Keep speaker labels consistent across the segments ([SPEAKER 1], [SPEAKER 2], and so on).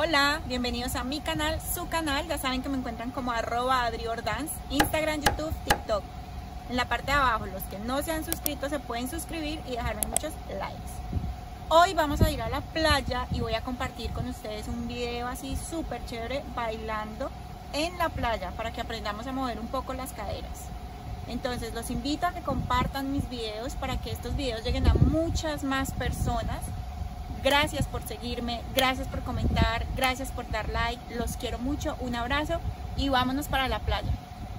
[SPEAKER 1] Hola, bienvenidos a mi canal, su canal. Ya saben que me encuentran como @AdriOrdanz, Instagram, YouTube, TikTok. En la parte de abajo, los que no se han suscrito se pueden suscribir y dejarme muchos likes. Hoy vamos a ir a la playa y voy a compartir con ustedes un video así súper chévere bailando en la playa para que aprendamos a mover un poco las caderas. Entonces los invito a que compartan mis videos para que estos videos lleguen a muchas más personas. Gracias por seguirme, gracias por comentar, gracias por dar like, los quiero mucho, un abrazo y vámonos para la playa.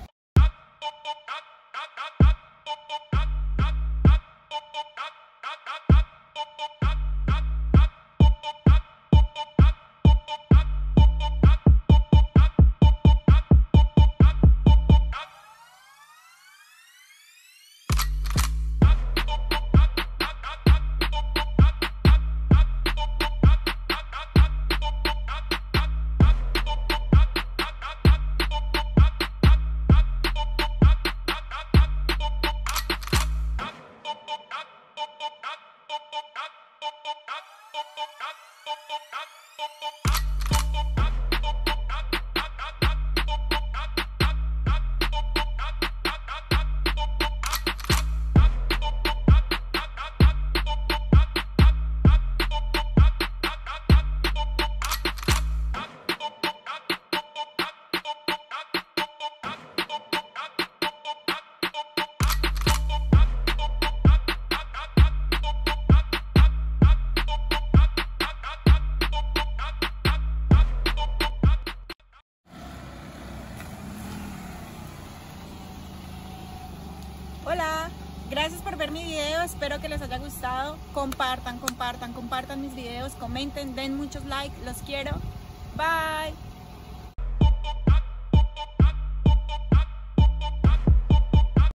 [SPEAKER 1] Hola, gracias por ver mi video, espero que les haya gustado. Compartan mis videos, comenten, den muchos likes, los quiero.